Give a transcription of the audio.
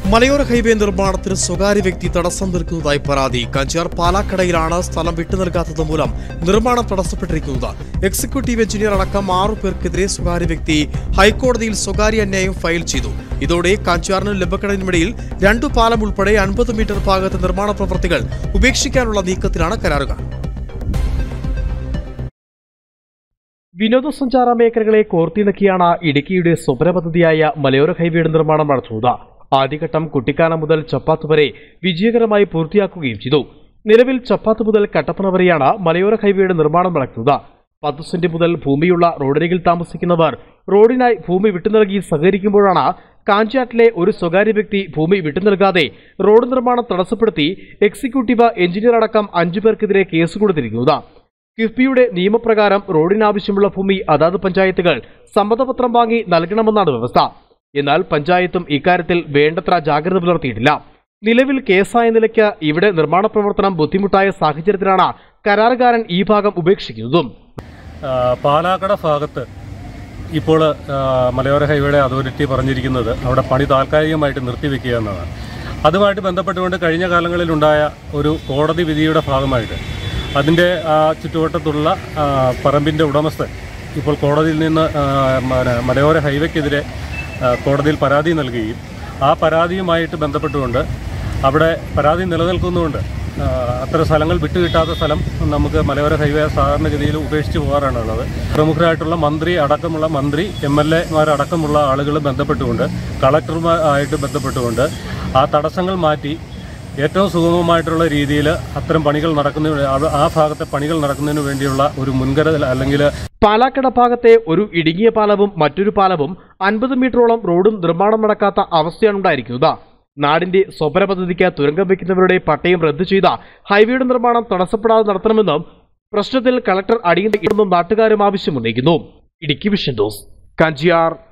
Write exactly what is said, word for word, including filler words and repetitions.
മലയോര ഹൈവേ നിർമ്മാണത്തിന് സ്വകാര്യ വ്യക്തി തടസ്സം നിൽക്കുന്നതായി പരാതി. കഞ്ചാർ പാലാക്കടയിലാണ് സ്ഥലം വിട്ടു നൽകാത്തത് മൂലം നിർമ്മാണം തടസ്സപ്പെട്ടിരിക്കുന്നത്. എക്സിക്യൂട്ടീവ് എഞ്ചിനീയർ അടക്കം ആറു പേർക്കെതിരെ സ്വകാര്യ വ്യക്തി ഹൈക്കോടതിയിൽ സ്വകാര്യ അന്യായം ഫയൽ ചെയ്തു. ഇതോടെ കഞ്ചാറിനും ലബക്കടലിനുമിടയിൽ രണ്ടു പാലം ഉൾപ്പെടെ അൻപത് മീറ്റർ ഭാഗത്ത് നിർമ്മാണ പ്രവൃത്തികൾ ഉപേക്ഷിക്കാനുള്ള നീക്കത്തിലാണ് കരാറുകാർ. വിനോദസഞ്ചാര മേഖലകളെ കോർത്തിണക്കിയാണ് ഇടുക്കിയുടെ സ്വപ്ന പദ്ധതിയായ മലയോര ഹൈവേയുടെ നിർമ്മാണം നടത്തുന്നത്. ആദ്യഘട്ടം കുട്ടിക്കാനം മുതൽ ചപ്പാത്ത് വരെ വിജയകരമായി പൂർത്തിയാക്കുകയും ചെയ്തു. നിലവിൽ ചപ്പാത്ത് മുതൽ കട്ടപ്പന വരെയാണ് മലയോര ഹൈവേയുടെ നിർമ്മാണം നടക്കുന്നത്. പത്ത് സെന്റ് മുതൽ ഭൂമിയുള്ള റോഡരികിൽ താമസിക്കുന്നവർ റോഡിനായി ഭൂമി വിട്ടുനൽകി സഹകരിക്കുമ്പോഴാണ് കാഞ്ചാട്ടിലെ ഒരു സ്വകാര്യ വ്യക്തി ഭൂമി വിട്ടുനൽകാതെ റോഡ് നിർമ്മാണം തടസ്സപ്പെടുത്തി എക്സിക്യൂട്ടീവ് എഞ്ചിനീയർ അടക്കം അഞ്ചു പേർക്കെതിരെ കേസ് കൊടുത്തിരിക്കുന്നത്. കിഫ്ബിയുടെ നിയമപ്രകാരം റോഡിനാവശ്യമുള്ള ഭൂമി അതാത് പഞ്ചായത്തുകൾ സമ്മതപത്രം വാങ്ങി നൽകണമെന്നാണ് വ്യവസ്ഥ. എന്നാൽ പഞ്ചായത്തും ഇക്കാര്യത്തിൽ വേണ്ടത്ര ജാഗ്രത പുലർത്തിയിട്ടില്ല. നിലവിൽ കേസായ നിലയ്ക്ക് ഇവിടെ നിർമ്മാണ പ്രവർത്തനം ബുദ്ധിമുട്ടായ സാഹചര്യത്തിലാണ് കരാറുകാരൻ ഈ ഭാഗം ഉപേക്ഷിക്കുന്നതും. പാലാക്കട ഭാഗത്ത് ഇപ്പോൾ മലയോര ഹൈവേയുടെ അതോറിറ്റി പറഞ്ഞിരിക്കുന്നത് അവിടെ പണി താൽക്കാലികമായിട്ട് നിർത്തിവെക്കുക എന്നതാണ്. അതുമായിട്ട് ബന്ധപ്പെട്ടുകൊണ്ട് കഴിഞ്ഞ കാലങ്ങളിലുണ്ടായ ഒരു കോടതി വിധിയുടെ ഭാഗമായിട്ട് അതിൻ്റെ ചുറ്റുവട്ടത്തുള്ള പറമ്പിൻ്റെ ഉടമസ്ഥൻ ഇപ്പോൾ കോടതിയിൽ നിന്ന് മലയോര ഹൈവേക്കെതിരെ കോടതിയിൽ പരാതി നൽകുകയും ആ പരാതിയുമായിട്ട് ബന്ധപ്പെട്ടുകൊണ്ട് അവിടെ പരാതി നിലനിൽക്കുന്നുണ്ട്. അത്തരം സ്ഥലങ്ങൾ വിട്ടുകിട്ടാത്ത സ്ഥലം നമുക്ക് മലയോര ഹൈവേ സാധാരണഗതിയിൽ ഉപേക്ഷിച്ച് പോകാറാണുള്ളത്. പ്രമുഖരായിട്ടുള്ള മന്ത്രി അടക്കമുള്ള മന്ത്രി എം എൽ എമാരടക്കമുള്ള ആളുകൾ ബന്ധപ്പെട്ടുകൊണ്ട് കളക്ടറുമായിട്ട് ബന്ധപ്പെട്ടുകൊണ്ട് ആ തടസ്സങ്ങൾ മാറ്റി ഏറ്റവും സുഗമമായിട്ടുള്ള രീതിയിൽ അത്തരം പണികൾ നടക്കുന്നതിന് ആ ഭാഗത്തെ പണികൾ നടക്കുന്നതിന് വേണ്ടിയുള്ള ഒരു മുൻകരുതൽ അല്ലെങ്കിൽ പാലാക്കട ഭാഗത്തെ ഒരു ഇടുങ്ങിയ പാലവും മറ്റൊരു പാലവും അൻപത് മീറ്ററോളം റോഡും നിർമ്മാണം നടക്കാത്ത അവസ്ഥയാണ് ഉണ്ടായിരിക്കുന്നത്. നാടിന്റെ സ്വപ്ന പദ്ധതിക്ക് തുരങ്കം വയ്ക്കുന്നവരുടെ പട്ടയം റദ്ദു ചെയ്ത ഹൈവേയുടെ നിർമ്മാണം തടസ്സപ്പെടാതെ നടത്തണമെന്നും പ്രശ്നത്തിൽ കളക്ടർ അടിയന്തരമെന്നും നാട്ടുകാരും ആവശ്യമുന്നയിക്കുന്നു. Idukki vision news, Kanchiyar.